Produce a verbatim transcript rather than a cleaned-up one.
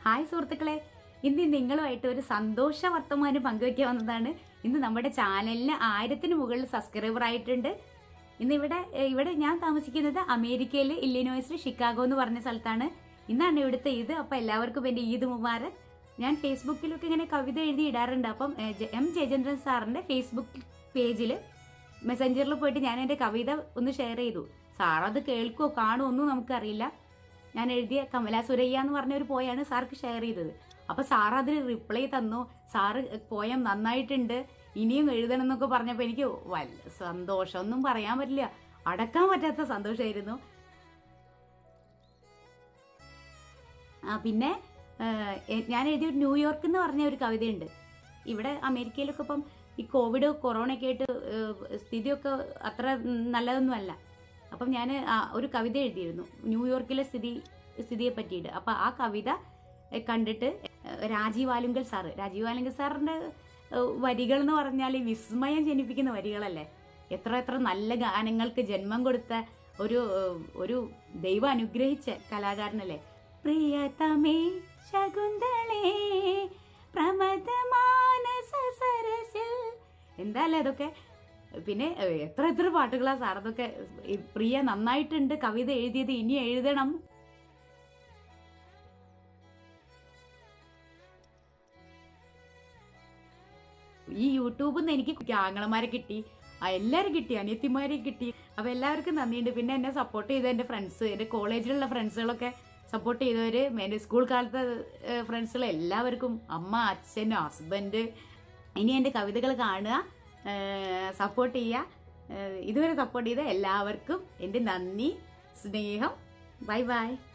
Hi സുഹൃത്തുക്കളെ, ഇന്ന് നിങ്ങളുമായിട്ട് ഒരു സന്തോഷ വർത്തമാനം പങ്കുവയ്ക്കാൻ വന്നതാണ്. ഇന്ന് നമ്മുടെ ചാനലിന് ആയിരത്തിന് മുകളിൽ സബ്സ്ക്രൈബർ ആയിട്ടുണ്ട്. ഇന്ന് ഇവിടെ ഇവിടെ ഞാൻ താമസിക്കുന്നത് അമേരിക്കയിൽ ഇല്ലിനോയ്സിൽ ഷിക്കാഗോ എന്ന് പറഞ്ഞ സ്ഥലത്താണ്. ഇന്നാണ് ഇവിടുത്തെ ഈദ്. അപ്പം എല്ലാവർക്കും എൻ്റെ ഈദ് മുബാറക്. ഞാൻ ഫേസ്ബുക്കിലൊക്കെ ഇങ്ങനെ കവിത എഴുതി ഇടാറുണ്ട്. അപ്പം എം ജയചന്ദ്രൻ സാറിൻ്റെ ഫേസ്ബുക്ക് പേജിൽ മെസ്സഞ്ചറിൽ പോയിട്ട് ഞാൻ എൻ്റെ കവിത ഒന്ന് ഷെയർ ചെയ്തു. സാർ അത് കേൾക്കുമോ കാണുമോ ഒന്നും നമുക്കറിയില്ല. ഞാൻ എഴുതിയ കമലാ സുരയ്യ എന്ന് പറഞ്ഞ ഒരു പോയാണ് സാർക്ക് ഷെയർ ചെയ്തത്. അപ്പൊ സാർ അതിന് റിപ്ലൈ തന്നു. സാറ് പോയം നന്നായിട്ടുണ്ട്, ഇനിയും എഴുതണം എന്നൊക്കെ പറഞ്ഞപ്പോൾ എനിക്ക് വല്ല സന്തോഷം ഒന്നും പറയാൻ പറ്റില്ല, അടക്കാൻ പറ്റാത്ത സന്തോഷമായിരുന്നു. ആ പിന്നെ ഞാൻ എഴുതിയ ന്യൂയോർക്ക് എന്ന് പറഞ്ഞ ഒരു കവിതയുണ്ട്. ഇവിടെ അമേരിക്കയിലൊക്കെ ഇപ്പം ഈ കോവിഡ് കൊറോണ ഒക്കെ ആയിട്ട് സ്ഥിതിയൊക്കെ അത്ര നല്ലതൊന്നുമല്ല. അപ്പം ഞാൻ ഒരു കവിത എഴുതിയിരുന്നു ന്യൂയോർക്കിലെ സ്ഥിതി സ്ഥിതിയെ പറ്റിയിട്ട്. അപ്പം ആ കവിത കണ്ടിട്ട് രാജീവ് ആലുങ്കൽ സാറ് രാജീവ് ആലുങ്കൽ സാറിൻ്റെ വരികൾ എന്ന് പറഞ്ഞാൽ വിസ്മയം ജനിപ്പിക്കുന്ന വരികളല്ലേ. എത്ര എത്ര നല്ല ഗാനങ്ങൾക്ക് ജന്മം കൊടുത്ത ഒരു ഒരു ദൈവം അനുഗ്രഹിച്ച കലാകാരനല്ലേ. പ്രിയതമേ ശകുന്തളേ പ്രമദമാനസ സരസിൽ, എന്താല്ലേ അതൊക്കെ. പിന്നെ എത്ര എത്ര പാട്ടുകളാ സാർ അതൊക്കെ. പ്രിയ നന്നായിട്ടുണ്ട് കവിത എഴുതിയത്, ഇനി എഴുതണം. ഈ യൂട്യൂബിൽ നിന്ന് എനിക്ക് ആങ്ങളമാരെ കിട്ടി, എല്ലാവരും കിട്ടി, അനിയത്തിമാരെ കിട്ടി. അപ്പൊ എല്ലാവർക്കും നന്ദിയുണ്ട്. പിന്നെ എന്നെ സപ്പോർട്ട് ചെയ്ത എൻ്റെ ഫ്രണ്ട്സ്, എൻ്റെ കോളേജിലുള്ള ഫ്രണ്ട്സുകളൊക്കെ സപ്പോർട്ട് ചെയ്തവര്, എൻ്റെ സ്കൂൾ കാലത്തെ ഫ്രണ്ട്സുകൾ, എല്ലാവർക്കും, അമ്മ, അച്ഛൻ, ഹസ്ബൻഡ്. ഇനി എൻ്റെ കവിതകൾ കാണുക, സപ്പോർട്ട് ചെയ്യുക. ഇതുവരെ സപ്പോർട്ട് ചെയ്ത എല്ലാവർക്കും എൻ്റെ നന്ദി, സ്നേഹം. Bye by.